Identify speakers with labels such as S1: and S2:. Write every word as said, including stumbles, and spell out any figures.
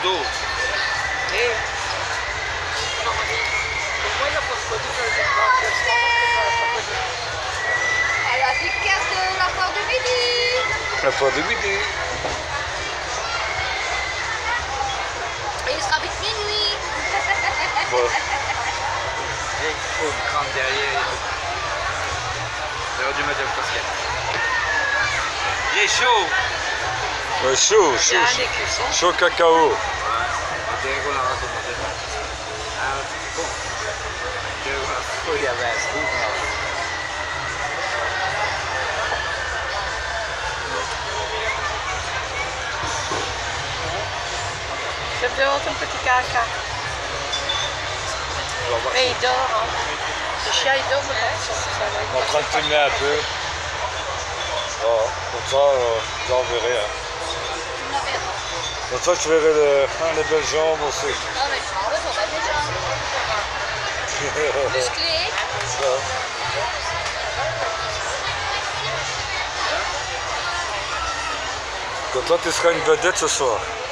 S1: d'eau.
S2: Et...
S3: À la victoire de la foire du midi.
S4: La foire du midi.
S3: Et il sera vite minuit.
S4: Bon.
S1: Et il faut une crâne derrière. J'aurais dû mettre un casquette. Il est chaud.
S4: Ouais, chaud,
S2: Il y a un
S4: chaud,
S2: des cuissons.
S4: chaud cacao.
S1: Ouais, on dirait qu'on a recommencé. Ah, c'est bon. On dirait qu'on a fouillé, il y avait un scoop.
S2: J'aime bien ton petit caca. Mais il dort, hein. Le chien il dort,
S4: On est en train de filmer un peu. Voilà, comme ça, euh, vous en verrez. Hein.
S3: Tu m'en verras.
S4: Comme ça, tu verrais les, hein, les belles jambes aussi.
S3: Non mais je pense qu'on va déjà musclé.
S4: Ouais. Donc toi, tu seras une vedette ce soir.